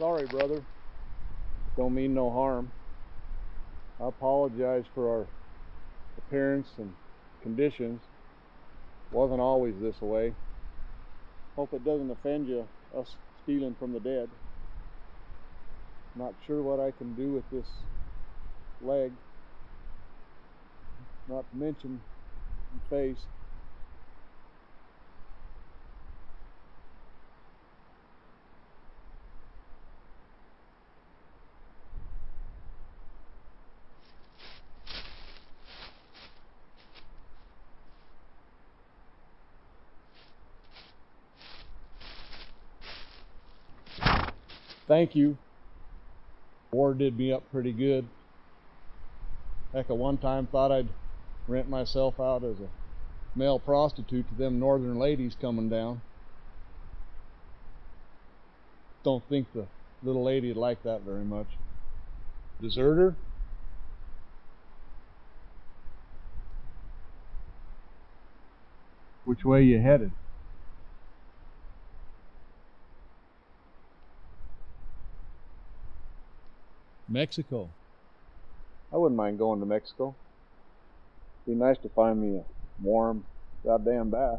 Sorry, brother. Don't mean no harm. I apologize for our appearance and conditions. Wasn't always this way. Hope it doesn't offend you, us stealing from the dead. Not sure what I can do with this leg. Not to mention the face. Thank you. War did me up pretty good. Heck, at one time thought I'd rent myself out as a male prostitute to them northern ladies coming down. Don't think the little lady'd like that very much. Deserter? Which way you headed? Mexico. I wouldn't mind going to Mexico. Be nice to find me a warm goddamn bath.